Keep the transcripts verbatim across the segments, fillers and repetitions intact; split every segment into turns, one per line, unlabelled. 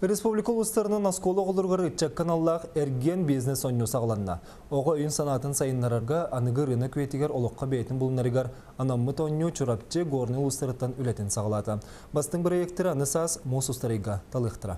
Республика улустарының асколы олырғыр үтчек каналлақ әрген бизнес ойну сағыланна. Оға үйін санатын сайынларарға анығы рынок ветігер олыққа бейтін бұлынарығар анаммыт ойну чурапчы горны улустарыттан үлетін сағылаты. Бастың проекттері анысас мосустарыға талықтыра.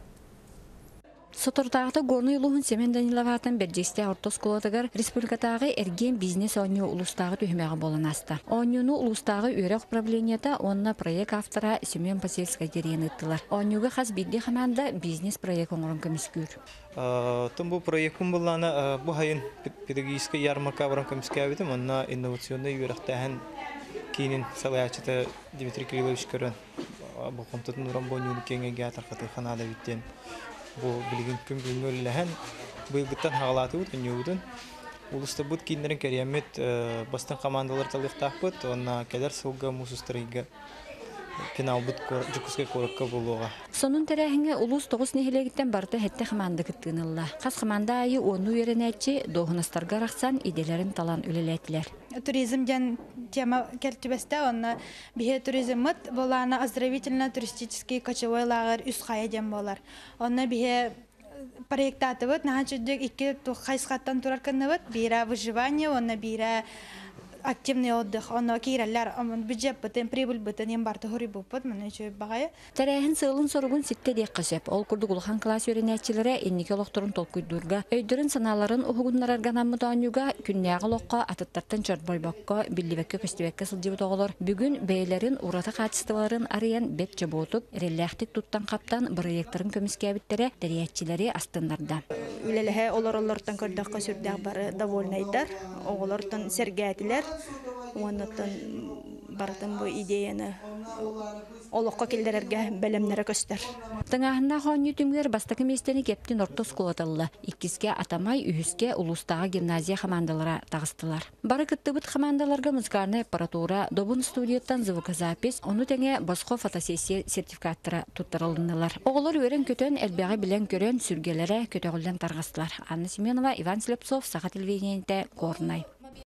Сотортағыда горны улуғын Семен Даниловатын бердесте ортос колотығыр республикатағы әрген бизнес ойну улустағы түймеға болын асты. Ойнуны улустағы үйрек управленията онына проект автора Семен Пасельскай дерен ыттылар. Ойнуға қаз бидді қаманда бизнес проект оңырын көміскүр.
Тон бұл проектім болғаны бұл хайын педагогический ярмарка барам көміскәбетім, онына инновационный үйректәхін кейінен салаячыты Дмитрий Кириллович көрін. Бұл қомтатын ұрам бойнуны кеңеге атарқаты қанада біттен. Бұл білген күн күнгөліләхін бұйылғыттан хағалаты бұд, өнеудің. Улыста бұд кейіндерін кәриямет бастың командалар талықтақ бұд, онына кәдер сылға мұсыстырыға пенал бұд жүкізге қорыққа болуға.
Сонун тәрәхіңе улус тоғыз нехелегіттен барды хетті қаманды күттігінілла. Қас қаманда айы оны үйренәтчі доғыныстарға рақсан иделерін талан өлеләтілер.
Туризмден тема кәлтібесті, онына бихе туризмыт боланы оздоровительно туристический кочевой лагер үс қая дем болар. Онына бихе проектаты бұд, наға жүдік екі қайсқаттан тұрар кінні бұд, бейра выживание, онына бейра активный отдых, онна кираллар, бюджет бутен, прибыль бутен, ембарты хори буппут, мені чөй бағайы.
Тәрәхін сылын сорғын сетте дек қысып, ол күрді құлхан класс өренәтчілері еннеке лоқтырын толкүйдурға, өйдірін саналарын ұхығынлар арганамы таанюға, күннәғы лоққа, атыттартан чарбайбаққа, білдібәкке көстібәкке сылдебі тоғылар. Бүгін бәйлерін урата қатыстыларын арыян бет жаботып, релләқтік туттан қаптан проекторын көміскәбіттері дәрияетчілері астынларда.
Үлеліғе олар-олардан көрдіққа сүрдәқ бары довольнайдар, олардан сәргәтілер. Оннан бартын бу идеяны олоққа келдерерге бәлемнері көстер.
Тыңағында қауын түмгер бастықы местені кептен ортос қолатылы. Иккіске атамай үйіске улустағы гимназия командалара тағыстылар. Бары күттібіт командаларға музыкарны аппаратура, добын студияттан звукозапись, оны тәңе басқо фотосессия сертификаттары тұттырылынылар. Оғылар өрен көтен әлбәғі білен көрен сүргелері көтеғілден тарғастылар. Анна Семенова, Иван Слепцов, Саха телевидениеде Горнай.